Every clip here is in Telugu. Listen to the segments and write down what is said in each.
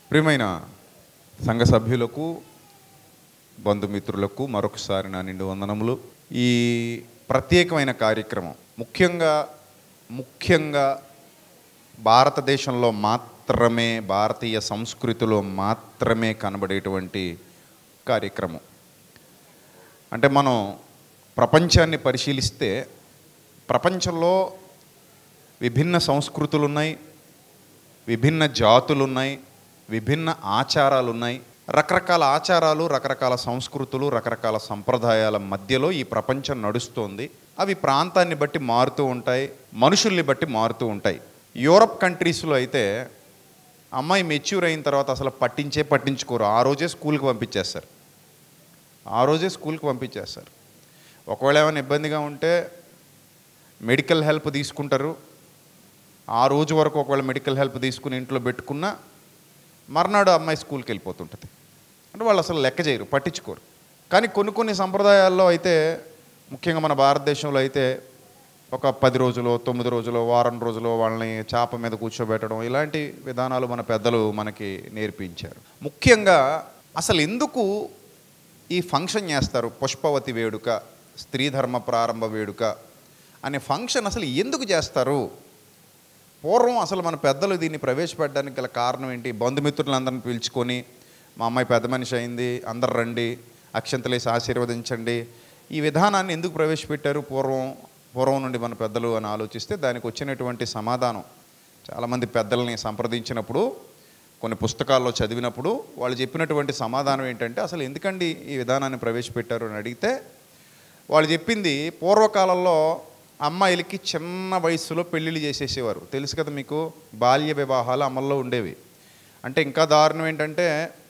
ప్రియమైన సంఘ సభ్యులకు బంధుమిత్రులకు మరొకసారి నా నిండు వందనములు. ఈ ప్రత్యేకమైన కార్యక్రమం ముఖ్యంగా భారతదేశంలో మాత్రమే, భారతీయ సంస్కృతిలో మాత్రమే కనబడేటువంటి కార్యక్రమం. అంటే మనం ప్రపంచాన్ని పరిశీలిస్తే ప్రపంచంలో విభిన్న సంస్కృతులు ఉన్నాయి, విభిన్న జాతులు ఉన్నాయి, విభిన్న ఆచారాలు ఉన్నాయి. రకరకాల ఆచారాలు, రకరకాల సంస్కృతులు, రకరకాల సంప్రదాయాల మధ్యలో ఈ ప్రపంచం నడుస్తోంది. అవి ప్రాంతాన్ని బట్టి మారుతూ ఉంటాయి, మనుషుల్ని బట్టి మారుతూ ఉంటాయి. యూరప్ కంట్రీస్లో అయితే అమ్మాయి మెచ్యూర్ అయిన తర్వాత అసలు పట్టించుకోరు. ఆ రోజే స్కూల్కి పంపించేస్తారు. ఒకవేళ ఏమైనా ఇబ్బందిగా ఉంటే మెడికల్ హెల్ప్ తీసుకుంటారు. ఆ రోజు వరకు ఒకవేళ మెడికల్ హెల్ప్ తీసుకుని ఇంట్లో పెట్టుకున్నా మర్నాడు అమ్మాయి స్కూల్కి వెళ్ళిపోతుంటుంది. అంటే వాళ్ళు అసలు లెక్క చేయరు, పట్టించుకోరు. కానీ కొన్ని సంప్రదాయాల్లో అయితే, ముఖ్యంగా మన భారతదేశంలో అయితే ఒక 10 రోజులు, 9 రోజులు, వారం రోజులు వాళ్ళని చాప మీద కూర్చోబెట్టడం, ఇలాంటి విధానాలు మన పెద్దలు మనకి నేర్పించారు. ముఖ్యంగా అసలు ఎందుకు ఈ ఫంక్షన్ చేస్తారు? పుష్పవతి వేడుక, స్త్రీ ధర్మ ప్రారంభ వేడుక అనే ఫంక్షన్ అసలు ఎందుకు చేస్తారు? పూర్వం అసలు మన పెద్దలు దీన్ని ప్రవేశపెట్టడానికి గల కారణం ఏంటి? బంధుమిత్రులందరిని పిలుచుకొని, మా అమ్మాయి పెద్ద మనిషి అయింది, అందరు రండి, అక్షంతలేసి ఆశీర్వదించండి, ఈ విధానాన్ని ఎందుకు ప్రవేశపెట్టారు పూర్వం నుండి మన పెద్దలు అని ఆలోచిస్తే దానికి వచ్చినటువంటి సమాధానం, చాలామంది పెద్దల్ని సంప్రదించినప్పుడు, కొన్ని పుస్తకాల్లో చదివినప్పుడు వాళ్ళు చెప్పినటువంటి సమాధానం ఏంటంటే, అసలు ఎందుకండి ఈ విధానాన్ని ప్రవేశపెట్టారు అని అడిగితే వాళ్ళు చెప్పింది, పూర్వకాలంలో అమ్మాయిలకి చిన్న వయసులో పెళ్ళిళ్ళు చేసేసేవారు. తెలుసు కదా మీకు, బాల్య వివాహాలు అమల్లో ఉండేవి. అంటే ఇంకా దారుణం ఏంటంటే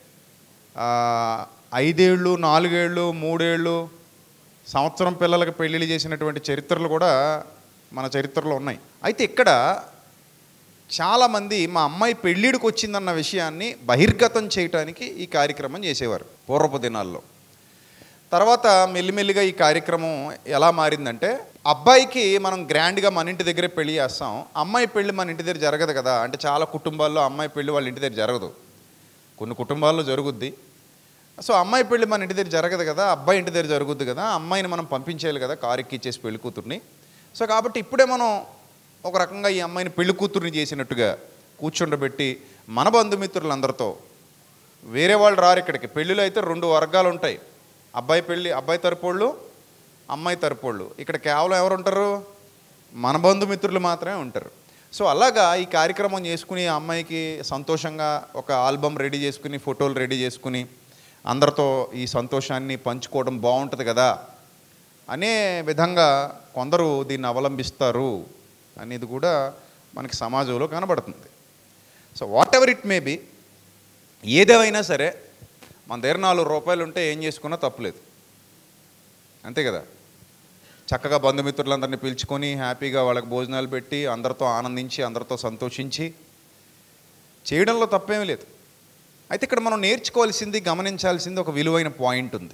5 ఏళ్ళు, 4 ఏళ్ళు, 3 ఏళ్ళు, సంవత్సరం పిల్లలకు పెళ్ళిళ్ళు చేసినటువంటి చరిత్రలు కూడా మన చరిత్రలో ఉన్నాయి. అయితే ఇక్కడ చాలామంది మా అమ్మాయి పెళ్ళిడికి వచ్చిందన్న విషయాన్ని బహిర్గతం చేయటానికి ఈ కార్యక్రమం చేసేవారు పూర్వపు దినాల్లో. తర్వాత మెల్లిమెల్లిగా ఈ కార్యక్రమం ఎలా మారిందంటే, అబ్బాయికి మనం గ్రాండ్గా మన ఇంటి దగ్గరే పెళ్లి చేస్తాం, అమ్మాయి పెళ్ళి మన ఇంటి దగ్గర జరగదు కదా. అంటే చాలా కుటుంబాల్లో అమ్మాయి పెళ్ళి వాళ్ళ ఇంటి దగ్గర జరగదు, కొన్ని కుటుంబాల్లో జరుగుద్ది. సో అమ్మాయి పెళ్ళి మన ఇంటి దగ్గర జరగదు కదా, అబ్బాయి ఇంటి దగ్గర జరుగుద్ది కదా, అమ్మాయిని మనం పంపించేయాలి కదా కారు ఎక్కిచ్చేసి పెళ్లి కూతుర్ని. సో కాబట్టి ఇప్పుడే మనం ఒక రకంగా ఈ అమ్మాయిని పెళ్లి కూతుర్ని చేసినట్టుగా కూర్చుండబెట్టి మన బంధుమిత్రులందరితో, వేరే వాళ్ళు రారు ఇక్కడికి. పెళ్ళిలో అయితే 2 వర్గాలు ఉంటాయి, అబ్బాయి తరపోళ్ళు, అమ్మాయి తరపోళ్ళు. ఇక్కడ కేవలం ఎవరు ఉంటారు? మన బంధుమిత్రులు మాత్రమే ఉంటారు. సో అలాగా ఈ కార్యక్రమం చేసుకుని ఆ అమ్మాయికి సంతోషంగా ఒక ఆల్బమ్ రెడీ చేసుకుని, ఫోటోలు రెడీ చేసుకుని అందరితో ఈ సంతోషాన్ని పంచుకోవడం బాగుంటుంది కదా అనే విధంగా కొందరు దీన్ని అవలంబిస్తారు అనేది కూడా మనకి సమాజంలో కనబడుతుంది. So whatever it may be, ఏదేమైనా సరే మన దగ్గర 4 రూపాయలు ఉంటే ఏం చేసుకున్నా తప్పులేదు, అంతే కదా. చక్కగా బంధుమిత్రులందరినీ పిలుచుకొని హ్యాపీగా వాళ్ళకి భోజనాలు పెట్టి అందరితో ఆనందించి, అందరితో సంతోషించి చేయడంలో తప్పేమీ లేదు. అయితే ఇక్కడ మనం నేర్చుకోవాల్సింది, గమనించాల్సింది ఒక విలువైన పాయింట్ ఉంది.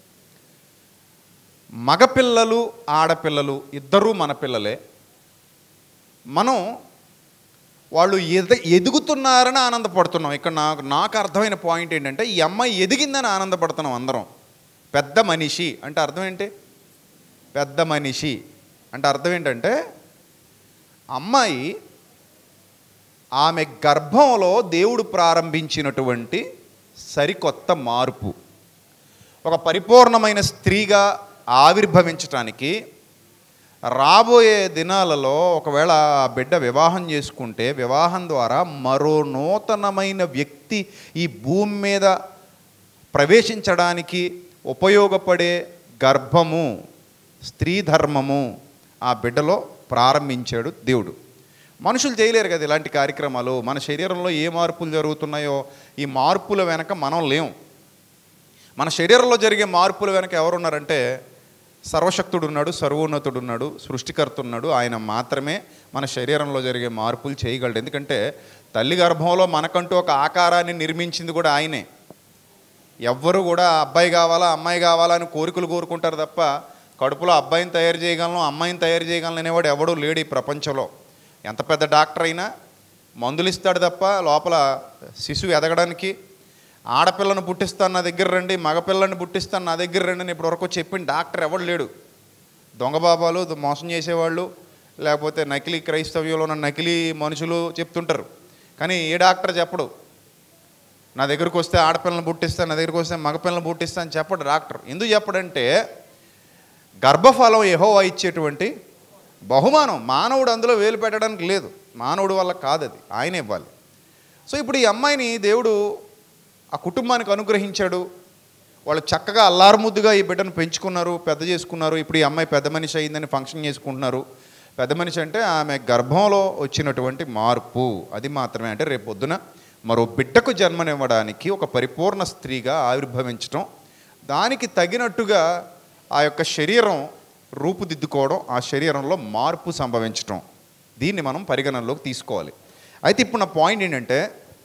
మగపిల్లలు, ఆడపిల్లలు ఇద్దరూ మన పిల్లలే. మనం వాళ్ళు ఎదుగుతున్నారని ఆనందపడుతున్నాం. ఇక్కడ నాకు అర్థమైన పాయింట్ ఏంటంటే, ఈ అమ్మాయి ఎదిగిందని ఆనందపడుతున్నాం అందరం. పెద్ద మనిషి అంటే అర్థం ఏంటి? పెద్ద మనిషి అంటే అర్థం ఏంటంటే, అమ్మాయి ఆమె గర్భంలో దేవుడు ప్రారంభించినటువంటి సరికొత్త మార్పు, ఒక పరిపూర్ణమైన స్త్రీగా ఆవిర్భవించటానికి రాబోయే దినాలలో ఒకవేళ ఆ బిడ్డ వివాహం చేసుకుంటే, వివాహం ద్వారా మరో నూతనమైన వ్యక్తి ఈ భూమి మీద ప్రవేశించడానికి ఉపయోగపడే గర్భము, స్త్రీ ధర్మము ఆ బిడ్డలో ప్రారంభించాడు దేవుడు. మనుషులు చేయలేరు కదా ఇలాంటి కార్యక్రమాలు. మన శరీరంలో ఏ మార్పులు జరుగుతున్నాయో ఈ మార్పుల వెనక మనం లేం. మన శరీరంలో జరిగే మార్పుల వెనక ఎవరున్నారంటే, సర్వశక్తుడు ఉన్నాడు, సర్వోన్నతుడు ఉన్నాడు, సృష్టికర్త ఉన్నాడు. ఆయన మాత్రమే మన శరీరంలో జరిగే మార్పులు చేయగలడు. ఎందుకంటే తల్లి గర్భంలో మనకంటూ ఒక ఆకారాన్ని నిర్మించింది కూడా ఆయనే. ఎవ్వరు కూడా అబ్బాయి కావాలా, అమ్మాయి కావాలా అని కోరికలు కోరుకుంటారు తప్ప, కడుపులో అబ్బాయిని తయారు చేయగలను, అమ్మాయిని తయారు చేయగలను అనేవాడు ఎవడూ లేడు ఈ ప్రపంచంలో. ఎంత పెద్ద డాక్టర్ అయినా, మందులు ఇస్తాడు తప్ప లోపల శిశువు ఎదగడానికి. ఆడపిల్లను పుట్టిస్తాను నా దగ్గర రండి, మగపిల్లని పుట్టిస్తాను నా దగ్గర రండి అని ఇప్పటివరకు చెప్పిన డాక్టర్ ఎవడు లేడు. దొంగ బాబాలు, మోసం చేసేవాళ్ళు, లేకపోతే నకిలీ క్రైస్తవ్యంలో ఉన్న నకిలీ మనుషులు చెప్తుంటారు. కానీ ఏ డాక్టర్ చెప్పడు నా దగ్గరికి వస్తే ఆడపిల్లని పుట్టిస్తాను, నా దగ్గరికి వస్తే మగపిల్లని పుట్టిస్తాను అని చెప్పడు డాక్టర్. ఎందుకు చెప్పడంటే గర్భఫలం యెహోవా ఇచ్చేటువంటి బహుమానం. మానవుడు అందులో వేలు పెట్టడానికి లేదు, మానవుడు వల్ల కాదు, అది ఆయన ఇవ్వాలి. సో ఇప్పుడు ఈ అమ్మాయిని దేవుడు ఆ కుటుంబానికి అనుగ్రహించాడు. వాళ్ళు చక్కగా అల్లారుముద్దుగా ఈ బిడ్డను పెంచుకున్నారు, పెద్ద చేసుకున్నారు. ఇప్పుడు ఈ అమ్మాయి పెద్ద మనిషి అయిందని ఫంక్షన్ చేసుకుంటున్నారు. పెద్ద మనిషి అంటే ఆమె గర్భంలో వచ్చినటువంటి మార్పు, అది మాత్రమే. అంటే రేపు పొద్దున మరో బిడ్డకు జన్మనివ్వడానికి ఒక పరిపూర్ణ స్త్రీగా ఆవిర్భవించడం, దానికి తగినట్టుగా ఆ యొక్క శరీరం రూపుదిద్దుకోవడం, ఆ శరీరంలో మార్పు సంభవించడం, దీన్ని మనం పరిగణనలోకి తీసుకోవాలి. అయితే ఇప్పుడు నా పాయింట్ ఏంటంటే,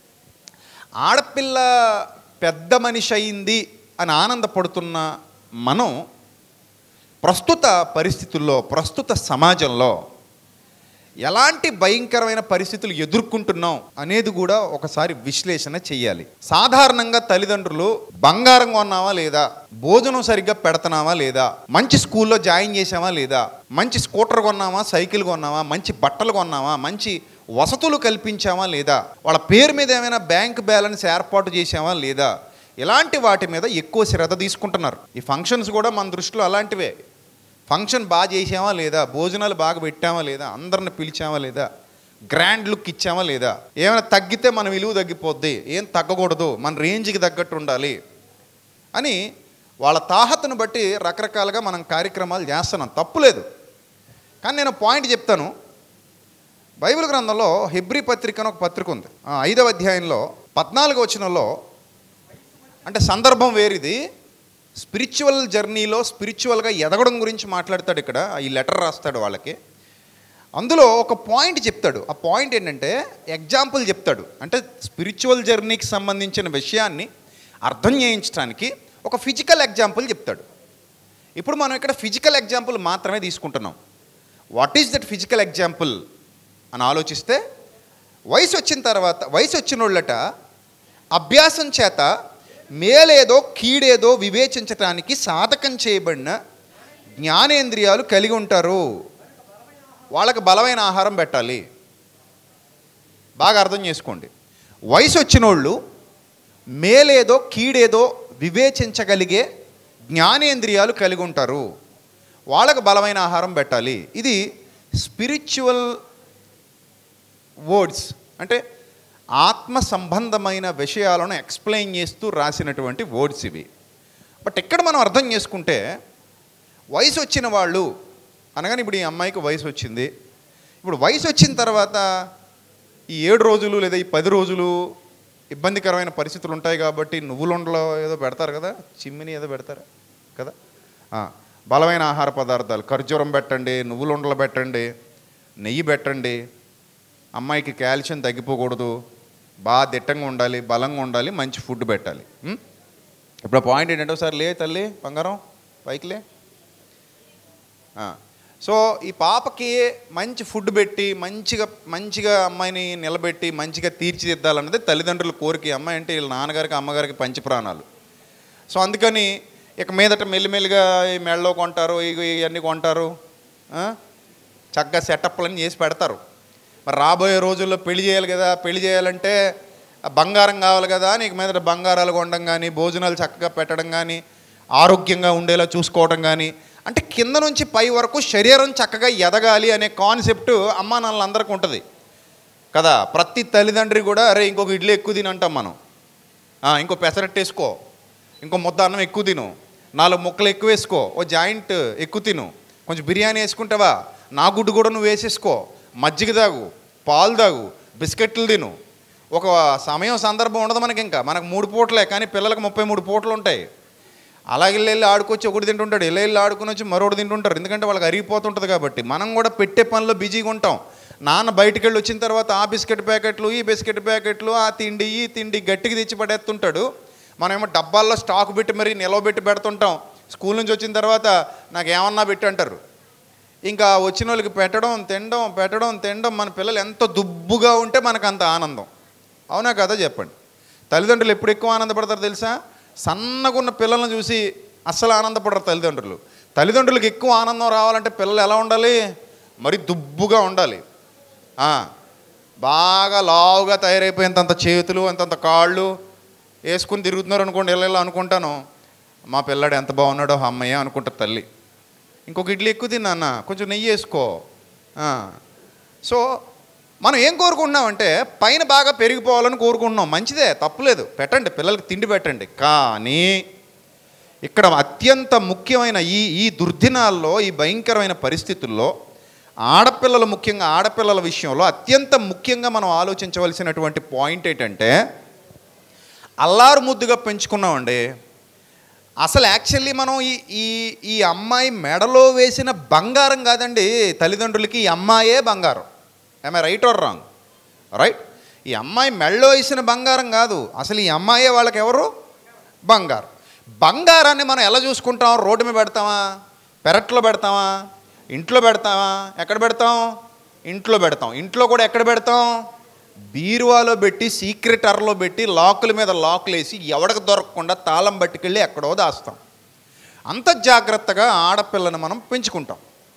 ఆడపిల్ల పెద్ద మనిషి అయింది అని ఆనందపడుతున్న మనం ప్రస్తుత పరిస్థితుల్లో, ప్రస్తుత సమాజంలో ఎలాంటి భయంకరమైన పరిస్థితులు ఎదుర్కొంటున్నాం అనేది కూడా ఒకసారి విశ్లేషణ చేయాలి. సాధారణంగా తల్లిదండ్రులు బంగారం కొన్నావా లేదా, భోజనం సరిగ్గా పెడుతున్నావా లేదా, మంచి స్కూల్లో జాయిన్ చేసావా లేదా, మంచి స్కూటర్ కొన్నావా, సైకిల్ కొన్నావా, మంచి బట్టలు కొన్నావా, మంచి వసతులు కల్పించావా లేదా, వాళ్ళ పేరు మీద ఏమైనా బ్యాంక్ బ్యాలెన్స్ ఏర్పాటు చేసావా లేదా, ఇలాంటి వాటి మీద ఎక్కువ శ్రద్ధ తీసుకుంటున్నారు. ఈ ఫంక్షన్స్ కూడా మన దృష్టిలో అలాంటివే. ఫంక్షన్ బాగా చేసామా లేదా, భోజనాలు బాగా పెట్టామా లేదా, అందరిని పిలిచామా లేదా, గ్రాండ్ లుక్ ఇచ్చామా లేదా, ఏమైనా తగ్గితే మన విలువ తగ్గిపోద్ది, ఏం తగ్గకూడదు, మన రేంజ్కి తగ్గట్టు ఉండాలి అని వాళ్ళ తాహతను బట్టి రకరకాలుగా మనం కార్యక్రమాలు చేస్తున్నాం, తప్పులేదు. కానీ నేను పాయింట్ చెప్తాను. బైబిల్ గ్రంథంలో హెబ్రీ పత్రిక అని ఒక పత్రిక ఉంది. 5వ అధ్యాయంలో 14వ వచనంలో, అంటే సందర్భం వేరిది, స్పిరిచువల్ జర్నీలో స్పిరిచువల్గా ఎదగడం గురించి మాట్లాడతాడు. ఇక్కడ ఈ లెటర్ రాస్తాడు వాళ్ళకి. అందులో ఒక పాయింట్ చెప్తాడు. ఆ పాయింట్ ఏంటంటే ఎగ్జాంపుల్ చెప్తాడు. అంటే స్పిరిచువల్ జర్నీకి సంబంధించిన విషయాన్ని అర్థం చేయించడానికి ఒక ఫిజికల్ ఎగ్జాంపుల్ చెప్తాడు. ఇప్పుడు మనం ఇక్కడ ఫిజికల్ ఎగ్జాంపుల్ మాత్రమే తీసుకుంటున్నాం. What is that physical example అని ఆలోచిస్తే, వయసు వచ్చిన వాళ్ళట అభ్యాసం చేత మేలేదో కీడేదో వివేచించటానికి సాధకం చేయబడిన జ్ఞానేంద్రియాలు కలిగి ఉంటారు. వాళ్ళకి బలమైన ఆహారం పెట్టాలి. బాగా అర్థం చేసుకోండి. వయసు వచ్చిన వాళ్ళు మేలేదో కీడేదో వివేచించగలిగే జ్ఞానేంద్రియాలు కలిగి ఉంటారు. వాళ్ళకు బలమైన ఆహారం పెట్టాలి. ఇది స్పిరిచువల్ వర్డ్స్, అంటే ఆత్మ సంబంధమైన విషయాలను ఎక్స్ప్లెయిన్ చేస్తూ రాసినటువంటి వర్డ్స్ ఇవి. బట్ ఇక్కడ మనం అర్థం చేసుకుంటే, వయసు వచ్చిన వాళ్ళు అనగానే ఇప్పుడు ఈ అమ్మాయికి వయసు వచ్చింది. ఇప్పుడు వయసు వచ్చిన తర్వాత ఈ 7 రోజులు లేదా ఈ 10 రోజులు ఇబ్బందికరమైన పరిస్థితులు ఉంటాయి కాబట్టి నువ్వులుండలో ఏదో పెడతారు కదా, చిమ్మిని ఏదో పెడతారు కదా, బలమైన ఆహార పదార్థాలు, ఖర్జూరం పెట్టండి, నువ్వులుండలు పెట్టండి, నెయ్యి పెట్టండి. అమ్మాయికి కాల్షియం తగ్గిపోకూడదు, బాగా దిట్టంగా ఉండాలి, బలంగా ఉండాలి, మంచి ఫుడ్ పెట్టాలి. ఇప్పుడు పాయింట్ ఏంటంటే, ఒకసారి లే తల్లి బంగారం పైకిలే. సో ఈ పాపకి మంచి ఫుడ్ పెట్టి మంచిగా అమ్మాయిని నిలబెట్టి మంచిగా తీర్చిదిద్దాలన్నది తల్లిదండ్రుల కోరిక. అమ్మాయి అంటే వీళ్ళ నాన్నగారికి అమ్మగారికి పంచప్రాణాలు. సో అందుకని ఇక మీదట మెల్లిమెల్లిగా ఈ మెడలో కొంటారు, ఇవన్నీ కొంటారు, చక్కగా సెటప్లన్నీ చేసి పెడతారు. మరి రాబోయే రోజుల్లో పెళ్లి చేయాలి కదా, పెళ్లి చేయాలంటే బంగారం కావాలి కదా, నీకు మీద బంగారాలు కొనడం కానీ, భోజనాలు చక్కగా పెట్టడం కానీ, ఆరోగ్యంగా ఉండేలా చూసుకోవడం కానీ, అంటే కింద నుంచి పై వరకు శరీరం చక్కగా ఎదగాలి అనే కాన్సెప్ట్ అమ్మా నాన్నలందరికీ ఉంటుంది కదా. ప్రతి తల్లిదండ్రి కూడా అరే ఇంకొక ఇడ్లీ ఎక్కువ తిని అంటాం మనం, ఇంకో పెసరట్టు వేసుకో, ఇంకో ముద్ద అన్నం ఎక్కువ తిను, 4 ముక్కలు ఎక్కువ వేసుకో, ఓ జాయింట్ ఎక్కువ తిను, కొంచెం బిర్యానీ వేసుకుంటావా, నా గుడ్డు కూడా నువ్వు వేసేసుకో, మజ్జిగ తాగు, పాలు తాగు, బిస్కెట్లు తిను. ఒక సమయం సందర్భం ఉండదు మనకి. ఇంకా మనకు 3 పూటలే, కానీ పిల్లలకు 33 పూటలు ఉంటాయి. అలాగే వెళ్ళి ఆడుకొచ్చి ఒకటి తింటుంటాడు, వెళ్ళి ఆడుకుని వచ్చి మరొకటి తింటుంటారు. ఎందుకంటే వాళ్ళకి అరిగిపోతుంటుంది కాబట్టి. మనం కూడా పెట్టే పనిలో బిజీగా ఉంటాం. నాన్న బయటికి వెళ్ళి వచ్చిన తర్వాత ఆ బిస్కెట్ ప్యాకెట్లు, ఈ బిస్కెట్ ప్యాకెట్లు, ఆ తిండి ఈ తిండి గట్టిగా తెచ్చి పడేస్తుంటాడు. మనమేమో డబ్బాల్లో స్టాక్ పెట్టి మరీ నిలవబెట్టి పెడుతుంటాం. స్కూల్ నుంచి వచ్చిన తర్వాత నాకు ఏమన్నా పెట్టి అంటారు. ఇంకా వచ్చిన వాళ్ళకి పెట్టడం తినడం. మన పిల్లలు ఎంత దుబ్బుగా ఉంటే మనకు అంత ఆనందం. అవునా కదా చెప్పండి. తల్లిదండ్రులు ఎప్పుడు ఎక్కువ ఆనందపడతారు తెలుసా? సన్నగున్న పిల్లలను చూసి అస్సలు ఆనందపడరు తల్లిదండ్రులు. తల్లిదండ్రులకు ఎక్కువ ఆనందం రావాలంటే పిల్లలు ఎలా ఉండాలి? మరి దుబ్బుగా ఉండాలి. బాగా లావుగా తయారైపోయేంతంత చేతులు అంతంత కాళ్ళు వేసుకుని తిరుగుతున్నారు అనుకోండి. ఇలా అనుకుంటాను, మా పిల్లాడు ఎంత బాగున్నాడో అమ్మయ్య అనుకుంటారు తల్లి. ఇంకొక ఇడ్లీ ఎక్కువ తిన్నా, కొంచెం నెయ్యి వేసుకో. సో మనం ఏం కోరుకుంటున్నామంటే పైన బాగా పెరిగిపోవాలని కోరుకుంటున్నాం. మంచిదే, తప్పులేదు, పెట్టండి, పిల్లలకి తిండి పెట్టండి. కానీ ఇక్కడ అత్యంత ముఖ్యమైన ఈ దుర్దినాల్లో, ఈ భయంకరమైన పరిస్థితుల్లో ఆడపిల్లలు, ముఖ్యంగా ఆడపిల్లల విషయంలో అత్యంత ముఖ్యంగా మనం ఆలోచించవలసినటువంటి పాయింట్ ఏంటంటే, అల్లారు ముద్దుగా పెంచుకున్నామండి. అసలు యాక్చువల్లీ మనం ఈ అమ్మాయి మెడలో వేసిన బంగారం కాదండి తల్లిదండ్రులకి. ఈ అమ్మాయే బంగారం. I right or wrong? Right. ఈ అమ్మాయి మెడలో వేసిన బంగారం కాదు, అసలు ఈ అమ్మాయే వాళ్ళకి ఎవరు? బంగారం. బంగారాన్ని మనం ఎలా చూసుకుంటాం? రోడ్డు మీద పెడతామా? పెరట్లో పెడతామా? ఇంట్లో పెడతామా? ఎక్కడ పెడతాం? ఇంట్లో పెడతాం. ఇంట్లో కూడా ఎక్కడ పెడతాం? బీరువాలో పెట్టి, సీక్రెట్ అరలో పెట్టి, లాకుల మీద లాకులు వేసి ఎవడికి దొరకకుండా తాళం పట్టుకెళ్ళి ఎక్కడో దాస్తాం. అంత జాగ్రత్తగా ఆడపిల్లని మనం పెంచుకుంటాం.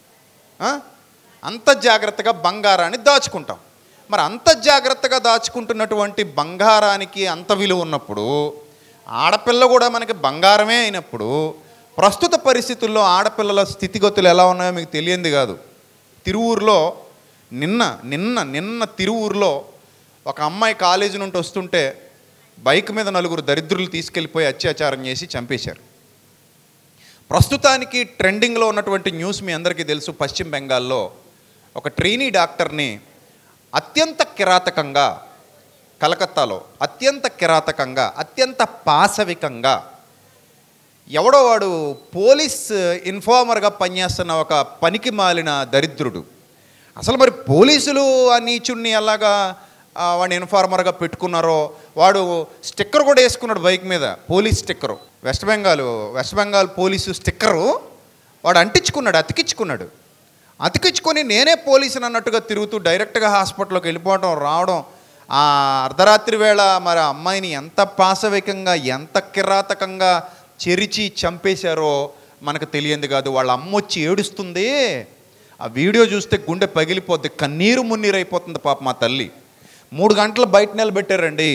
అంత జాగ్రత్తగా బంగారాన్ని దాచుకుంటాం. మరి అంత జాగ్రత్తగా దాచుకుంటున్నటువంటి బంగారానికి అంత విలువ ఉన్నప్పుడు, ఆడపిల్ల కూడా మనకి బంగారమే అయినప్పుడు, ప్రస్తుత పరిస్థితుల్లో ఆడపిల్లల స్థితిగతులు ఎలా ఉన్నాయో మీకు తెలియంది కాదు. తిరువూరులో నిన్న తిరువూరులో ఒక అమ్మాయి కాలేజీ నుండి వస్తుంటే బైక్ మీద 4 దరిద్రులు తీసుకెళ్ళిపోయి అత్యాచారం చేసి చంపేశారు. ప్రస్తుతానికి ట్రెండింగ్లో ఉన్నటువంటి న్యూస్ మీ అందరికీ తెలుసు. పశ్చిమ బెంగాల్లో ఒక ట్రైనీ డాక్టర్ని అత్యంత కిరాతకంగా, కలకత్తాలో అత్యంత కిరాతకంగా, అత్యంత పాశవికంగా ఎవడో వాడు పోలీస్ ఇన్ఫార్మర్గా పనిచేస్తున్న ఒక పనికి మాలిన దరిద్రుడు. అసలు మరి పోలీసులు ఆ నీచుడిని అలాగా వాడిని ఇన్ఫార్మర్గా పెట్టుకున్నారో, వాడు స్టిక్కర్ కూడా వేసుకున్నాడు బైక్ మీద, police sticker. West Bengal police sticker వాడు అతికించుకొని నేనే పోలీసుని అన్నట్టుగా తిరుగుతూ డైరెక్ట్గా హాస్పిటల్లోకి వెళ్ళిపోవడం, రావడం. ఆ అర్ధరాత్రి వేళ మరి అమ్మాయిని ఎంత పాశవికంగా, ఎంత కిరాతకంగా చెరిచి చంపేశారో మనకు తెలియంది కాదు. వాళ్ళ అమ్మ వచ్చి ఏడుస్తుంది. ఆ వీడియో చూస్తే గుండె పగిలిపోద్ది, కన్నీరు మున్నీరైపోతుంది పాప మా తల్లి. 3 గంటలు బయట నిలబెట్టారండి.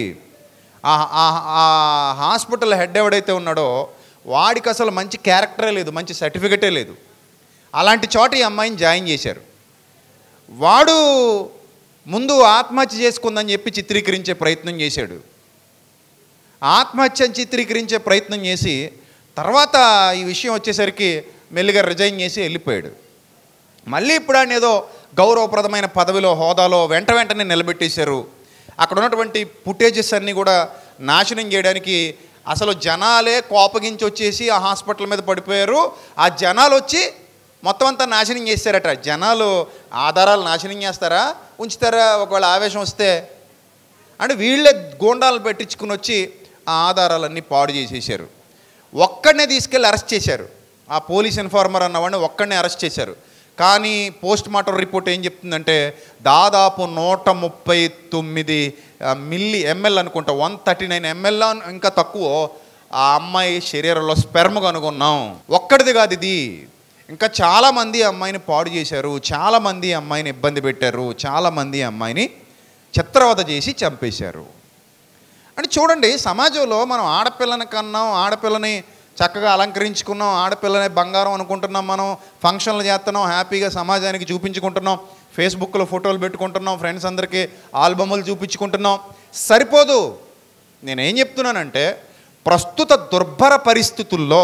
ఆ హాస్పిటల్ హెడ్ ఎవడైతే ఉన్నాడో వాడికి అసలు మంచి క్యారెక్టరే లేదు, మంచి సర్టిఫికెటే లేదు. అలాంటి చోట ఈ అమ్మాయిని జాయిన్ చేశారు. వాడు ముందు ఆత్మహత్య చేసుకుందని చెప్పి చిత్రీకరించే ప్రయత్నం చేశాడు. ఆత్మహత్యను చిత్రీకరించే ప్రయత్నం చేసి తర్వాత ఈ విషయం వచ్చేసరికి మెల్లిగా రిజైన్ చేసి వెళ్ళిపోయాడు. మళ్ళీ ఇప్పుడు ఆయన ఏదో గౌరవప్రదమైన పదవిలో, హోదాలో వెంటనే నిలబెట్టేశారు. అక్కడ ఉన్నటువంటి ఫుటేజెస్ అన్నీ కూడా నాశనం చేయడానికి అసలు జనాలే కోపగించి వచ్చేసి ఆ హాస్పిటల్ మీద పడిపోయారు. ఆ జనాలు వచ్చి మొత్తం అంతా నాశనం చేశారట. జనాలు ఆధారాలు నాశనం చేస్తారా, ఉంచుతారా? ఒకవేళ ఆవేశం వస్తే అంటే వీళ్ళే గోండాలను పెట్టించుకుని వచ్చి ఆ ఆధారాలన్నీ పాడు చేసేసారు. ఒక్కడనే తీసుకెళ్ళి అరెస్ట్ చేశారు. ఆ పోలీస్ ఇన్ఫార్మర్ అన్నవాడిని ఒక్కడనే అరెస్ట్ చేశారు. కానీ పోస్ట్ మార్టం రిపోర్ట్ ఏం చెప్తుందంటే దాదాపు 139 ml అనుకుంటా, 139 ml ఇంకా తక్కువ ఆ అమ్మాయి శరీరంలో స్పెర్మ్ కనుగొన్నాం. ఒక్కడిది కాదు ఇది, ఇంకా చాలామంది అమ్మాయిని పాడు చేశారు, చాలామంది అమ్మాయిని ఇబ్బంది పెట్టారు, చాలామంది అమ్మాయిని చిత్రవద చేసి చంపేశారు. అంటే చూడండి, సమాజంలో మనం ఆడపిల్లని కన్నాం, ఆడపిల్లని చక్కగా అలంకరించుకున్నాం, ఆడపిల్లనే బంగారం అనుకుంటున్నాం, మనం ఫంక్షన్లు చేస్తున్నాం, హ్యాపీగా సమాజానికి చూపించుకుంటున్నాం, ఫేస్బుక్లో ఫోటోలు పెట్టుకుంటున్నాం, ఫ్రెండ్స్ అందరికీ ఆల్బమ్లు చూపించుకుంటున్నాం. సరిపోదు. నేనేం చెప్తున్నానంటే ప్రస్తుత దుర్భర పరిస్థితుల్లో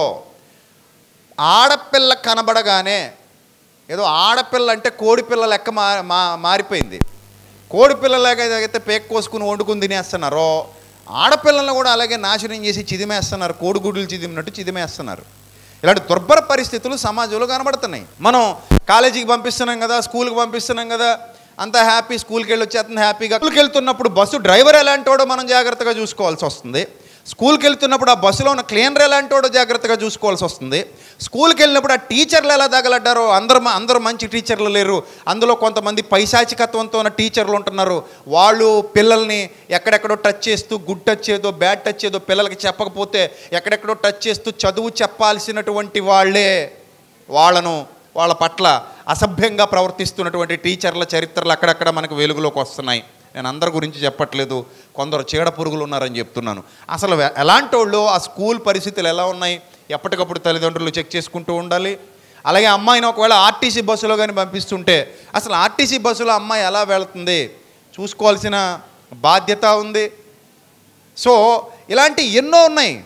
ఆడపిల్ల కనబడగానే ఏదో ఆడపిల్ల అంటే కోడిపిల్ల లెక్క మారిపోయింది. కోడిపిల్లలాగైతే పేక్ కోసుకుని వండుకుని తినేస్తున్నారో ఆడపిల్లలను కూడా అలాగే నాశనం చేసి చిదిమేస్తున్నారు, కోడిగుడ్లు చిదిమినట్టు చిదిమేస్తున్నారు. ఇలాంటి దుర్భర పరిస్థితులు సమాజంలో కనబడుతున్నాయి. మనం కాలేజీకి పంపిస్తున్నాం కదా, స్కూల్కి పంపిస్తున్నాం కదా, అంతా హ్యాపీ, స్కూల్కి వెళ్ళి వచ్చేస్తుంది హ్యాపీగా. స్కూల్కి వెళ్తున్నప్పుడు బస్సు డ్రైవర్ ఎలాంటి వాడో మనం జాగ్రత్తగా చూసుకోవాల్సి వస్తుంది. స్కూల్కి వెళ్తున్నప్పుడు ఆ బస్సులో ఉన్న క్లీనర్ ఎలాంటి వాడో జాగ్రత్తగా చూసుకోవాల్సి వస్తుంది. స్కూల్కి వెళ్ళినప్పుడు ఆ టీచర్లు ఎలా తగలడ్డారో, అందరూ మంచి టీచర్లు లేరు, అందులో కొంతమంది పైశాచికత్వంతో ఉన్న టీచర్లు ఉంటున్నారు. వాళ్ళు పిల్లల్ని ఎక్కడెక్కడో టచ్ చేస్తూ, గుడ్ టచ్ ఏదో బ్యాడ్ టచ్ ఏదో పిల్లలకి చెప్పకపోతే ఎక్కడెక్కడో టచ్ చేస్తూ చదువు చెప్పాల్సినటువంటి వాళ్ళ పట్ల అసభ్యంగా ప్రవర్తిస్తున్నటువంటి టీచర్ల చరిత్రలు అక్కడక్కడ మనకు వెలుగులోకి వస్తున్నాయి. నేను అందరి గురించి చెప్పట్లేదు, కొందరు చీడ పురుగులు ఉన్నారని చెప్తున్నాను. అసలు ఎలాంటి వాళ్ళు, ఆ స్కూల్ పరిస్థితులు ఎలా ఉన్నాయి, ఎప్పటికప్పుడు తల్లిదండ్రులు చెక్ చేసుకుంటూ ఉండాలి. అలాగే అమ్మాయిని ఒకవేళ ఆర్టీసీ బస్సులో కానీ పంపిస్తుంటే అసలు ఆర్టీసీ బస్సులో అమ్మాయి ఎలా వెళుతుంది చూసుకోవాల్సిన బాధ్యత ఉంది. సో ఇలాంటి ఎన్నో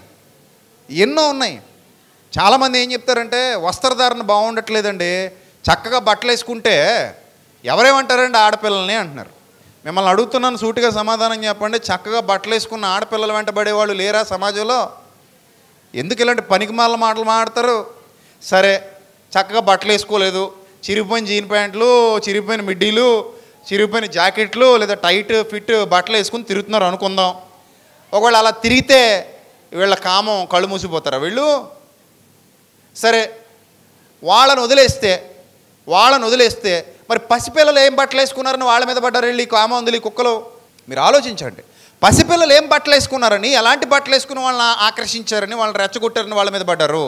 ఉన్నాయి. చాలామంది ఏం చెప్తారంటే వస్త్రధారణ బాగుండట్లేదండి, చక్కగా బట్టలు వేసుకుంటే ఎవరేమంటారండి ఆడపిల్లల్ని అంటున్నారు. మిమ్మల్ని అడుగుతున్నాను, సూటిగా సమాధానం చెప్పండి. చక్కగా బట్టలు వేసుకున్న ఆడపిల్లలు వెంటబడేవాళ్ళు లేరా సమాజంలో? ఎందుకు ఇలాంటి పనికిమాల మాటలు మాట్లాడతారు? సరే, చక్కగా బట్టలు వేసుకోలేదు, చిరిగిపోయిన జీన్ ప్యాంట్లు, చిరిగిపోయిన మిడ్డీలు, చిరిగిపోయిన జాకెట్లు లేదా టైట్ ఫిట్ బట్టలు వేసుకుని తిరుగుతున్నారు అనుకుందాం. ఒకవేళ అలా తిరిగితే వీళ్ళ కామం కళ్ళు మూసిపోతారా వీళ్ళు? సరే, వాళ్ళని వదిలేస్తే మరి పసిపిల్లలు ఏం బట్టలు వేసుకున్నారని వాళ్ళ మీద పడ్డారు వెళ్ళి కామందులు కుక్కలు. మీరు ఆలోచించండి, పసిపిల్లలు ఏం బట్టలు వేసుకున్నారని, ఎలాంటి బట్టలు వేసుకుని వాళ్ళని ఆకర్షించారని, వాళ్ళని రెచ్చగొట్టారని వాళ్ళ మీద పడ్డారు.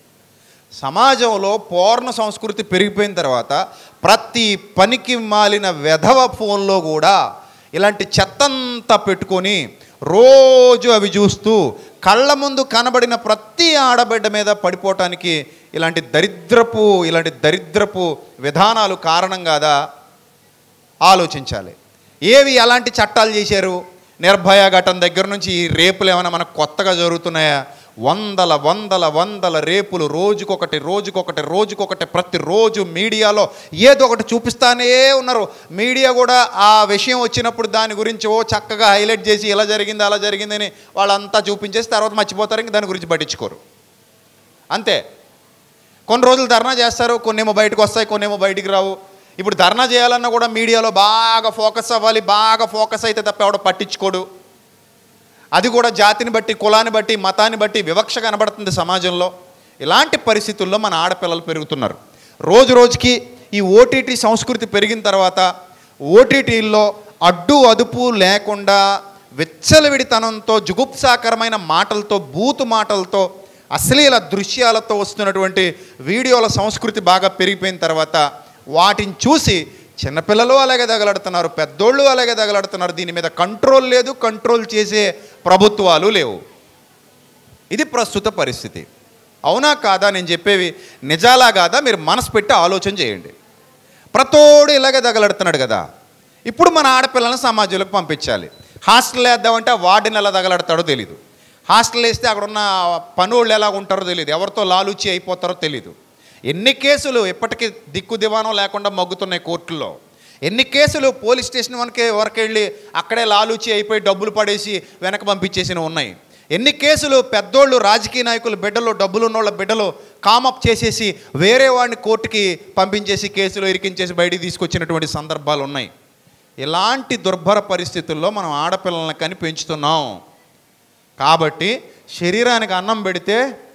సమాజంలో పోర్న సంస్కృతి పెరిగిపోయిన తర్వాత ప్రతి పనికి మాలిన వెధవ ఫోన్లో కూడా ఇలాంటి చెత్తంతా పెట్టుకొని రోజు అవి చూస్తూ కళ్ళ ముందు కనబడిన ప్రతి ఆడబిడ్డ మీద పడిపోవటానికి ఇలాంటి దరిద్రపు విధానాలు కారణం కాదా? ఆలోచించాలి. ఎలాంటి చట్టాలు చేశారు? నిర్భయ ఘటన దగ్గర నుంచి ఈ రేపులు ఏమైనా మనకు కొత్తగా జరుగుతున్నాయా? వందల రేపులు రోజుకొకటి ప్రతిరోజు మీడియాలో ఏదో ఒకటి చూపిస్తానే ఉన్నారు. మీడియా కూడా ఆ విషయం వచ్చినప్పుడు దాని గురించి చక్కగా హైలైట్ చేసి ఇలా జరిగింది అలా జరిగిందని వాళ్ళంతా చూపించేసి తర్వాత మర్చిపోతారు, ఇంక దాని గురించి పట్టించుకోరు. అంతే. కొన్ని రోజులు ధర్నా చేస్తారు, కొన్నేమో బయటకు వస్తాయి, కొన్నేమో బయటికి రావు. ఇప్పుడు ధర్నా చేయాలన్నా కూడా మీడియాలో బాగా ఫోకస్ అవ్వాలి, బాగా ఫోకస్ అయితే తప్ప ఎవడో పట్టించుకోడు. అది కూడా జాతిని బట్టి, కులాన్ని బట్టి, మతాన్ని బట్టి వివక్ష కనబడుతుంది సమాజంలో. ఇలాంటి పరిస్థితుల్లో మన ఆడపిల్లలు పెరుగుతున్నారు. రోజుకి ఈ ఓటీటీ సంస్కృతి పెరిగిన తర్వాత ఓటీటీల్లో అడ్డు అదుపు లేకుండా విచ్చలవిడితనంతో, జుగుప్సాకరమైన మాటలతో, బూతు మాటలతో, అశ్లీల దృశ్యాలతో వస్తున్నటువంటి వీడియోల సంస్కృతి బాగా పెరిగిపోయిన తర్వాత వాటిని చూసి చిన్నపిల్లలు అలాగే తగలడుతున్నారు, పెద్దోళ్ళు అలాగే తగలడుతున్నారు. దీని మీద కంట్రోల్ లేదు, కంట్రోల్ చేసే ప్రభుత్వాలు లేవు. ఇది ప్రస్తుత పరిస్థితి. అవునా కాదా? నేను చెప్పేవి నిజాలా కాదా? మీరు మనసు పెట్టి ఆలోచన చేయండి. ప్రతోడు ఇలాగే తగలడుతున్నాడు కదా. ఇప్పుడు మన ఆడపిల్లలను సమాజంలోకి పంపించాలి. హాస్టల్ వేద్దామంటే వార్డెన్ ఎలా తగలడతాడో తెలీదు. హాస్టల్ వేస్తే అక్కడ ఉన్న పనులు ఎలా ఉంటారో తెలియదు, ఎవరితో లాలూచి అయిపోతారో తెలీదు. ఎన్ని కేసులు ఇప్పటికీ దిక్కు దివానం లేకుండా మగ్గుతున్నాయి కోర్టుల్లో. ఎన్ని కేసులు పోలీస్ స్టేషన్ వరకు వెళ్ళి అక్కడే లాలూచి అయిపోయి డబ్బులు పడేసి వెనక పంపించేసినవి ఉన్నాయి. ఎన్ని కేసులు పెద్దోళ్ళు, రాజకీయ నాయకులు బిడ్డలు, డబ్బులు ఉన్నోళ్ళ బిడ్డలు కామప్ చేసేసి వేరే వాడిని కోర్టుకి పంపించేసి కేసులు ఇరికించేసి బయటికి తీసుకొచ్చినటువంటి సందర్భాలు ఉన్నాయి. ఇలాంటి దుర్భర పరిస్థితుల్లో మనం ఆడపిల్లలను కానీ పెంచుతున్నాం. కాబట్టి శరీరానికి అన్నం పెడితే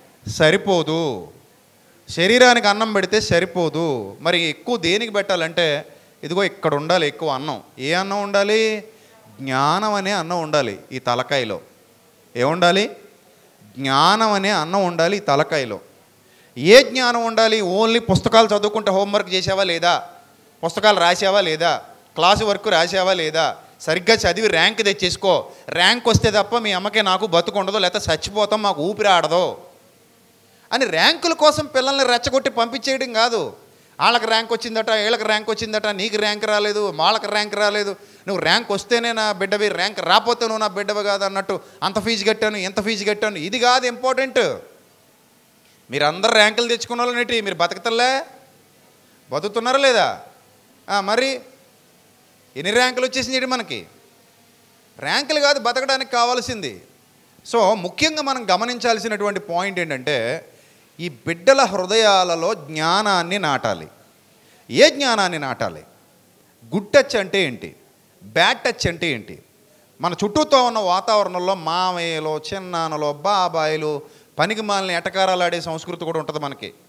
సరిపోదు. మరి ఎక్కువ దేనికి పెట్టాలంటే ఇదిగో ఇక్కడ ఉండాలి ఎక్కువ అన్నం. ఏ అన్నం ఉండాలి? జ్ఞానం అనే అన్నం ఉండాలి ఈ తలకాయలో. ఏముండాలి? జ్ఞానం అనే అన్నం ఉండాలి ఈ తలకాయలో. ఏ జ్ఞానం ఉండాలి? ఓన్లీ పుస్తకాలు చదువుకుంటే హోంవర్క్ చేసావా లేదా, పుస్తకాలు రాసావా లేదా, క్లాసు వర్క్ రాసావా లేదా, సరిగ్గా చదివి ర్యాంక్ తెచ్చేసుకో. ర్యాంక్ వస్తే తప్ప మీ అమ్మకే నాకు బతుకుండదు, లేకపోతే చచ్చిపోతాం, మాకు ఊపిరి ఆడదు అని ర్యాంకుల కోసం పిల్లల్ని రెచ్చగొట్టి పంపించేయడం కాదు. వాళ్ళకి ర్యాంక్ వచ్చిందట, వీళ్ళకి ర్యాంక్ వచ్చిందట, నీకు ర్యాంక్ రాలేదు, వాళ్ళకి ర్యాంక్ రాలేదు, నువ్వు ర్యాంక్ వస్తేనే నా బిడ్డవి, ర్యాంక్ రాకపోతే నువ్వు నా బిడ్డవి కాదు అన్నట్టు అంత ఫీజు కట్టాను, ఎంత ఫీజు కట్టాను. ఇది కాదు ఇంపార్టెంట్. మీరందరూ ర్యాంకులు తెచ్చుకున్న వాళ్ళనేటి మీరు బతుకుతున్నారా లేదా? మరి ఎన్ని ర్యాంకులు వచ్చేసినాయి మనకి? ర్యాంకులు కాదు బతకడానికి కావాల్సింది. సో ముఖ్యంగా మనం గమనించాల్సినటువంటి పాయింట్ ఏంటంటే ఈ బిడ్డల హృదయాలలో జ్ఞానాన్ని నాటాలి. ఏ జ్ఞానాన్ని నాటాలి? గుడ్ టచ్ అంటే ఏంటి, బ్యాడ్ టచ్ అంటే ఏంటి? మన చుట్టూతో ఉన్న వాతావరణంలో మామయ్యలు, చిన్నాన్నలు, బాబాయిలు, పనికి మాలిన ఎటకారాలు ఆడే సంస్కృతి కూడా ఉంటుంది మనకి.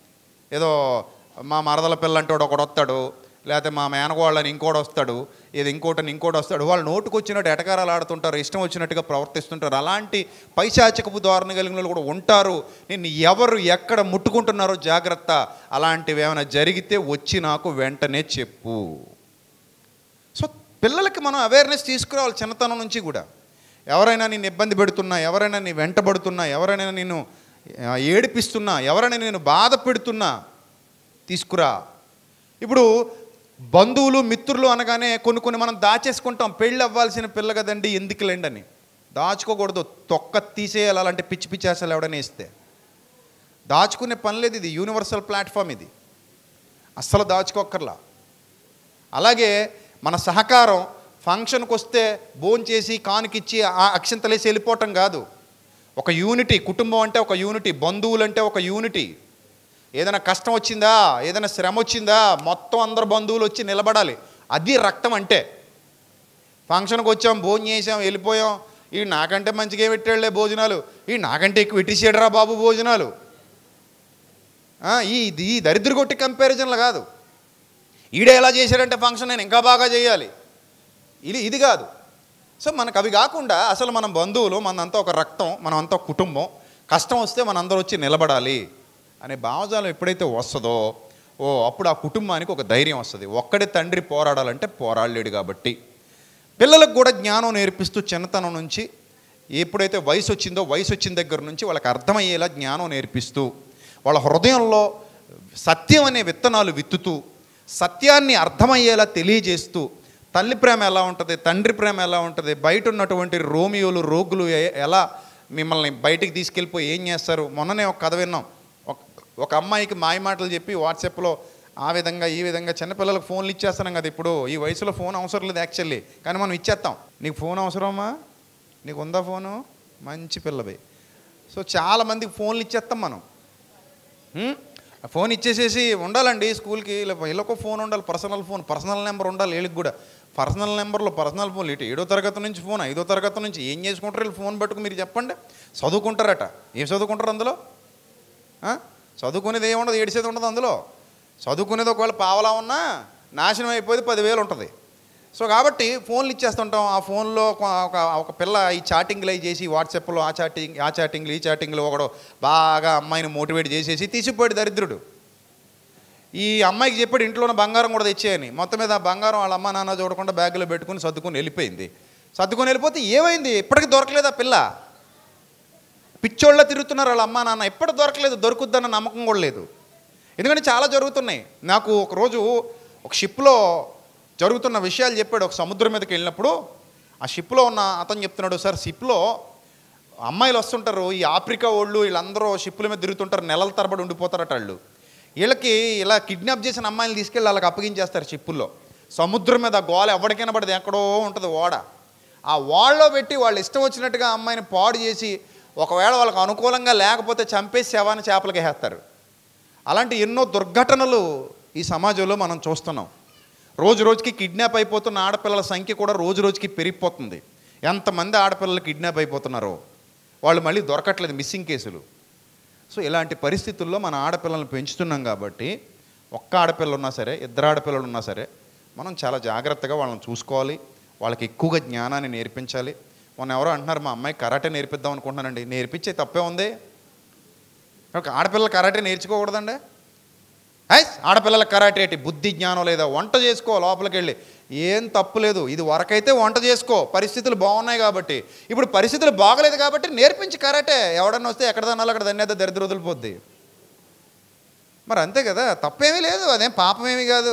ఏదో మా మరదల పిల్లంటే ఒకడు వస్తాడు, లేకపోతే మా మేనగోళ్ళని ఇంకోటి వస్తాడు, ఏదో ఇంకోటి వస్తాడు. వాళ్ళు నోటుకు వచ్చినట్టు ఎటకారాలు ఆడుతుంటారు, ఇష్టం వచ్చినట్టుగా ప్రవర్తిస్తుంటారు. అలాంటి పైశాచికపు ధోరణి కలిగిన వాళ్ళు కూడా ఉంటారు. నేను ఎవరు ఎక్కడ ముట్టుకుంటున్నారో జాగ్రత్త. అలాంటివి ఏమైనా జరిగితే వచ్చి నాకు వెంటనే చెప్పు. సో పిల్లలకి మనం అవేర్నెస్ తీసుకురావాలి చిన్నతనం నుంచి కూడా. ఎవరైనా నిన్ను ఇబ్బంది పెడుతున్నా, ఎవరైనా నీ వెంటబడుతున్నా, ఎవరైనా నిన్ను ఏడిపిస్తున్నా, ఎవరైనా నేను బాధ పెడుతున్నా తీసుకురా. ఇప్పుడు బంధువులు మిత్రులు అనగానే కొన్ని మనం దాచేసుకుంటాం. పెళ్ళి అవ్వాల్సిన పిల్ల కదండి ఎందుకులేండి అని. దాచుకోకూడదు, తొక్క తీసేయాలి. అలాంటి పిచ్చి పిచ్చి అసలు ఎవడనే ఇస్తే దాచుకునే పని లేదు. ఇది యూనివర్సల్ ప్లాట్ఫామ్, ఇది అస్సలు దాచుకోక్కర్లా. అలాగే మన సహకారం ఫంక్షన్కి వస్తే భోంచేసి కానుకిచ్చి ఆ అక్షంతలేసి వెళ్ళిపోవటం కాదు. ఒక యూనిటీ. కుటుంబం అంటే ఒక యూనిటీ, బంధువులు అంటే ఒక యూనిటీ. ఏదైనా కష్టం వచ్చిందా, ఏదైనా శ్రమ వచ్చిందా, మొత్తం అందరు బంధువులు వచ్చి నిలబడాలి. అది రక్తం అంటే. ఫంక్షన్కి వచ్చాం, భోజనం చేసాం, వెళ్ళిపోయాం. ఈ నాకంటే మంచిగా పెట్టాడులే భోజనాలు, ఈ నాకంటే ఎక్కువ పెట్టేసాడురా బాబు భోజనాలు. ఈ దరిద్ర కొట్టి కంపారిజన్లు కాదు. ఈడే ఎలా చేశాడంటే ఫంక్షన్ నేను ఇంకా బాగా చేయాలి, ఇది కాదు. సో మనకు అవి కాకుండా అసలు మనం బంధువులు, మనంతా ఒక రక్తం, మనమంతా ఒక కుటుంబం. కష్టం వస్తే మనందరూ వచ్చి నిలబడాలి అనే భావజాలం ఎప్పుడైతే వస్తుందో అప్పుడు ఆ కుటుంబానికి ఒక ధైర్యం వస్తుంది. ఒక్కడే తండ్రి పోరాడాలంటే పోరాడలేడు. కాబట్టి పిల్లలకు కూడా జ్ఞానం నేర్పిస్తూ చిన్నతనం నుంచి ఎప్పుడైతే వయసు వచ్చిందో వయసు వచ్చిన దగ్గర నుంచి వాళ్ళకి అర్థమయ్యేలా జ్ఞానం నేర్పిస్తూ వాళ్ళ హృదయంలో సత్యం అనే విత్తనాలు విత్తుతూ సత్యాన్ని అర్థమయ్యేలా తెలియజేస్తూ తల్లి ప్రేమ ఎలా ఉంటుంది, తండ్రి ప్రేమ ఎలా ఉంటుంది, బయట ఉన్నటువంటి రోమియోలు రోగులు ఎలా మిమ్మల్ని బయటికి తీసుకెళ్ళిపోయి ఏం చేస్తారు. మొన్ననే ఒక కథ విన్నాం. ఒక అమ్మాయికి మాయ మాటలు చెప్పి వాట్సాప్లో ఆ విధంగా ఈ విధంగా చిన్నపిల్లలకు ఫోన్లు ఇచ్చేస్తున్నాం కదా. ఇప్పుడు ఈ వయసులో ఫోన్ అవసరం లేదు యాక్చువల్లీ, కానీ మనం ఇచ్చేస్తాం. నీకు ఫోన్ అవసరమా, నీకు ఉందా ఫోను, మంచి పిల్లవి. సో చాలామందికి ఫోన్లు ఇచ్చేస్తాం మనం. ఫోన్ ఇచ్చేసేసి ఉండాలండి స్కూల్కి, వీళ్ళకు ఫోన్ ఉండాలి, పర్సనల్ నెంబర్ ఉండాలి వీళ్ళకి కూడా. పర్సనల్ నెంబర్లో పర్సనల్ ఫోన్లు ఇటు 7వ తరగతి నుంచి ఫోన్, 5వ తరగతి నుంచి ఏం చేసుకుంటారు వీళ్ళు ఫోన్ పట్టుకు మీరు చెప్పండి. చదువుకుంటారట, ఏం చదువుకుంటారు అందులో? చదువుకునేది ఏముండదు, ఏడిసేది ఉండదు అందులో. చదువుకునేది ఒకవేళ పావలా ఉన్నా నాశనం అయిపోయింది, 10,000 ఉంటుంది. సో కాబట్టి ఫోన్లు ఇచ్చేస్తుంటాం. ఆ ఫోన్లో ఒక పిల్ల ఈ చాటింగ్లు అవి చేసి వాట్సాప్లో ఆ చాటింగ్లు ఈ చాటింగ్లు ఒకడు బాగా అమ్మాయిని మోటివేట్ చేసేసి తీసిపోయాడు దరిద్రుడు. ఈ అమ్మాయికి చెప్పాడు ఇంట్లో ఉన్న బంగారం కూడా తెచ్చేయని. మొత్తం మీద ఆ బంగారం వాళ్ళ అమ్మ నాన్న చూడకుండా బ్యాగులో పెట్టుకుని సర్దుకొని వెళ్ళిపోయింది. సర్దుకొని వెళ్ళిపోతే ఏమైంది, ఇప్పటికీ దొరకలేదు ఆ పిల్ల. పిచ్చోళ్ళ తిరుగుతున్నారు వాళ్ళ అమ్మ నాన్న, ఎప్పటి దొరకలేదు, దొరుకుద్దన్న నమ్మకం కూడా లేదు. ఎందుకంటే చాలా జరుగుతున్నాయి. నాకు ఒకరోజు ఒక షిప్లో జరుగుతున్న విషయాలు చెప్పాడు. ఒక సముద్రం మీదకి వెళ్ళినప్పుడు ఆ షిప్లో ఉన్న అతను చెప్తున్నాడు, సార్ షిప్లో అమ్మాయిలు వస్తుంటారు, ఈ ఆఫ్రికా వాళ్ళు వీళ్ళందరూ షిప్పుల మీద తిరుగుతుంటారు, నెలల తరబడి ఉండిపోతారట వాళ్ళు. వీళ్ళకి ఇలా కిడ్నాప్ చేసిన అమ్మాయిలు తీసుకెళ్ళి వాళ్ళకి అప్పగించేస్తారు షిప్పుల్లో. సముద్రం మీద గోల ఎవరికైనా పడదు, ఎక్కడో ఉంటుంది ఓడ. ఆ ఓడలో పెట్టి వాళ్ళు ఇష్టం వచ్చినట్టుగా అమ్మాయిని పాడు చేసి ఒకవేళ వాళ్ళకి అనుకూలంగా లేకపోతే చంపేసి శవాన్ని చేపలకి వేస్తారు. అలాంటి ఎన్నో దుర్ఘటనలు ఈ సమాజంలో మనం చూస్తున్నాం. రోజు రోజుకి కిడ్నాప్ అయిపోతున్న ఆడపిల్లల సంఖ్య కూడా రోజు రోజుకి పెరిగిపోతుంది. ఎంతమంది ఆడపిల్లలు కిడ్నాప్ అయిపోతున్నారో, వాళ్ళు మళ్ళీ దొరకట్లేదు, మిస్సింగ్ కేసులు. సో ఇలాంటి పరిస్థితుల్లో మన ఆడపిల్లలను పెంచుతున్నాం కాబట్టి ఒక్క ఆడపిల్ల ఉన్నా సరే, 2 ఆడపిల్లలు ఉన్నా సరే మనం చాలా జాగ్రత్తగా వాళ్ళని చూసుకోవాలి. వాళ్ళకి ఎక్కువగా జ్ఞానాన్ని నేర్పించాలి. మొన్న ఎవరో అంటున్నారు మా అమ్మాయి కరాటే నేర్పిద్దాం అనుకుంటున్నానండి. నేర్పించే తప్పే ఉంది. ఆడపిల్లలు కరాటే నేర్చుకోకూడదండి. ఆడపిల్లల కరాటే ఏంటి, బుద్ధి జ్ఞానం లేదా, వంట చేసుకో లోపలికి వెళ్ళి, ఏం తప్పు లేదు. ఇది వరకైతే వంట చేసుకో, పరిస్థితులు బాగున్నాయి కాబట్టి. ఇప్పుడు పరిస్థితులు బాగలేదు కాబట్టి నేర్పించి కరాటే. ఎవడన్నా వస్తే ఎక్కడ దన్నాలో అక్కడ దన్నేదో దరిద్ర వదిలిపోద్ది. మరి అంతే కదా, తప్పేమీ లేదు, అదేం పాపమేమీ కాదు,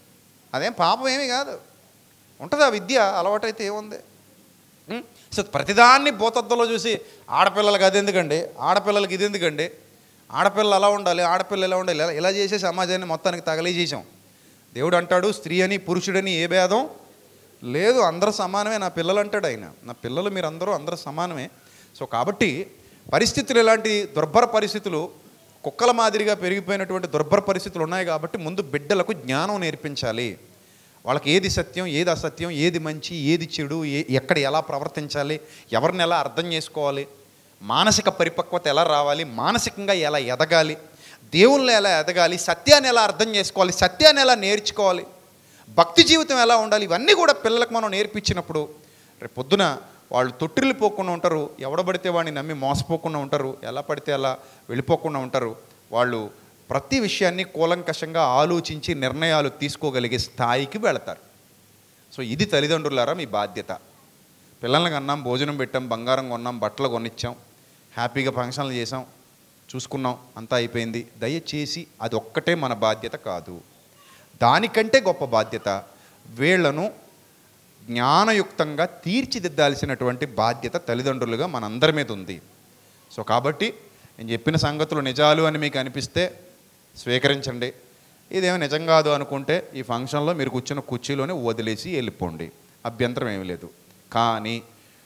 ఉంటుంది ఆ విద్య అలవాటైతే ఏముంది. సో ప్రతిదాన్ని భూతత్వంలో చూసి ఆడపిల్లలకి అది ఎందుకండి, ఆడపిల్లలకి ఇది ఎందుకండి, ఆడపిల్లలు అలా ఉండాలి, ఆడపిల్లలు ఎలా ఉండాలి, ఇలా చేసే సమాజాన్ని మొత్తానికి తగలేసేసాం. దేవుడు అంటాడు స్త్రీ అని పురుషుడని ఏ భేదం లేదు, అందరూ సమానమే నా పిల్లలు అంటాడు ఆయన. నా పిల్లలు మీరందరూ అందరూ సమానమే. సో కాబట్టి పరిస్థితులు ఇలాంటి దుర్భర పరిస్థితులు, కుక్కల మాదిరిగా పెరిగిపోయినటువంటి దుర్భర పరిస్థితులు ఉన్నాయి కాబట్టి ముందు బిడ్డలకు జ్ఞానం నేర్పించాలి. వాళ్ళకి ఏది సత్యం, ఏది అసత్యం, ఏది మంచి, ఏది చెడు, ఎక్కడ ఎలా ప్రవర్తించాలి, ఎవరిని ఎలా అర్థం చేసుకోవాలి, మానసిక పరిపక్వత ఎలా రావాలి, మానసికంగా ఎలా ఎదగాలి, దేవుళ్ళు ఎలా ఎదగాలి, సత్యాన్ని ఎలా అర్థం చేసుకోవాలి, సత్యాన్ని ఎలా నేర్చుకోవాలి, భక్తి జీవితం ఎలా ఉండాలి, ఇవన్నీ కూడా పిల్లలకు మనం నేర్పించినప్పుడు రేపు పొద్దున వాళ్ళు తొట్టిల్లు పోకుండా ఉంటారు, ఎవడబడితే వాడిని నమ్మి మోసపోకుండా ఉంటారు, ఎలా పడితే అలా వెళ్ళిపోకుండా ఉంటారు. వాళ్ళు ప్రతి విషయాన్ని కూలంకషంగా ఆలోచించి నిర్ణయాలు తీసుకోగలిగే స్థాయికి వెళతారు. సో ఇది తల్లిదండ్రులారా మీ బాధ్యత. పిల్లల్ని అన్నాం, భోజనం పెట్టాం, బంగారం కొన్నాం, బట్టలు కొనిచ్చాం, హ్యాపీగా ఫంక్షన్లు చేసాం, చూసుకున్నాం, అంతా అయిపోయింది. దయచేసి అది ఒక్కటే మన బాధ్యత కాదు. దానికంటే గొప్ప బాధ్యత వీళ్లను జ్ఞానయుక్తంగా తీర్చిదిద్దాల్సినటువంటి బాధ్యత తల్లిదండ్రులుగా మనందరి మీద ఉంది. సో కాబట్టి నేను చెప్పిన సంగతులు నిజాలు అని మీకు అనిపిస్తే స్వీకరించండి. ఇదేమో నిజం కాదు అనుకుంటే ఈ ఫంక్షన్లో మీరు కూర్చున్న కుర్చీలోనే వదిలేసి వెళ్ళిపోండి, అభ్యంతరం ఏమీ లేదు. కానీ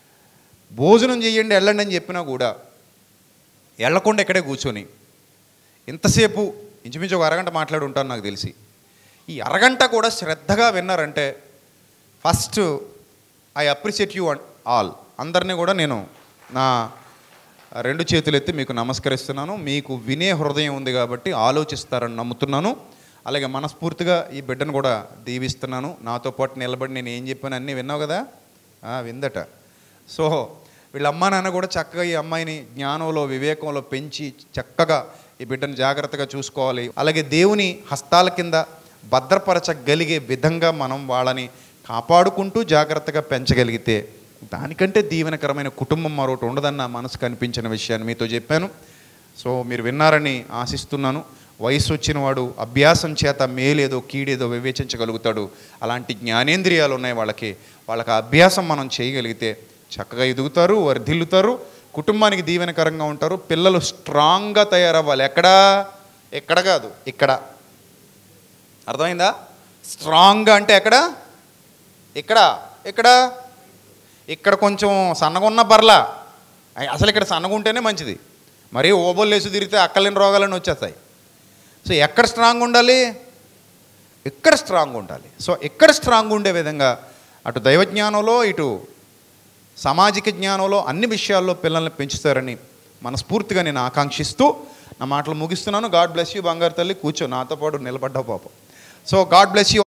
భోజనం చేయండి వెళ్ళండి అని చెప్పినా కూడా వెళ్ళకుండా ఇక్కడే కూర్చొని ఇంతసేపు ఇంచుమించు ఒక అరగంట మాట్లాడి ఉంటాను నాకు తెలిసి. ఈ అరగంట కూడా శ్రద్ధగా విన్నారంటే first I appreciate you all. అందరినీ కూడా నేను నా 2 చేతులు ఎత్తి మీకు నమస్కరిస్తున్నాను. మీకు వినే హృదయం ఉంది కాబట్టి ఆలోచిస్తారని నమ్ముతున్నాను. అలాగే మనస్ఫూర్తిగా ఈ బిడ్డను కూడా దీవిస్తున్నాను. నాతో పాటు నిలబడి నేను ఏం చెప్పాను అన్నీ విన్నావు కదా, విందట. సో వీళ్ళ అమ్మా నాన్న కూడా చక్కగా ఈ అమ్మాయిని జ్ఞానంలో వివేకంలో పెంచి చక్కగా ఈ బిడ్డను జాగ్రత్తగా చూసుకోవాలి. అలాగే దేవుని హస్తాల కింద భద్రపరచగలిగే విధంగా మనం వాళ్ళని కాపాడుకుంటూ జాగ్రత్తగా పెంచగలిగితే దానికంటే దీవెనకరమైన కుటుంబం మరొకటి ఉండదన్న మనసుకు అనిపించిన విషయాన్ని మీతో చెప్పాను. సో మీరు విన్నారని ఆశిస్తున్నాను. వయసు వచ్చిన వాడు అభ్యాసం చేత మేలేదో కీడేదో వివేచించగలుగుతాడు. అలాంటి జ్ఞానేంద్రియాలు ఉన్నాయి వాళ్ళకి అభ్యాసం మనం చేయగలిగితే చక్కగా ఎదుగుతారు, వర్ధిల్లుతారు, కుటుంబానికి దీవెనకరంగా ఉంటారు. పిల్లలు స్ట్రాంగ్గా తయారవ్వాలి. ఎక్కడ కాదు, ఇక్కడ. అర్థమైందా? స్ట్రాంగ్గా అంటే ఇక్కడ కొంచెం సన్నగా ఉన్న పర్లా, అసలు ఇక్కడ సన్నగా ఉంటేనే మంచిది. మరీ ఓబోలు లేసు తిరిగితే అక్కలేని రోగాలన్నీ వచ్చేస్తాయి. సో ఎక్కడ స్ట్రాంగ్ ఉండాలి? ఇక్కడ స్ట్రాంగ్ ఉండాలి. సో ఇక్కడ స్ట్రాంగ్ ఉండే విధంగా అటు దైవజ్ఞానంలో ఇటు సామాజిక జ్ఞానంలో అన్ని విషయాల్లో పిల్లల్ని పెంచుతారని మనస్ఫూర్తిగా నేను ఆకాంక్షిస్తూ నా మాటలు ముగిస్తున్నాను. గాడ్ బ్లెస్ యూ బంగారు తల్లి. కూర్చో, నాతో పాటు నిలబడ్డావు పాపం. So God bless you.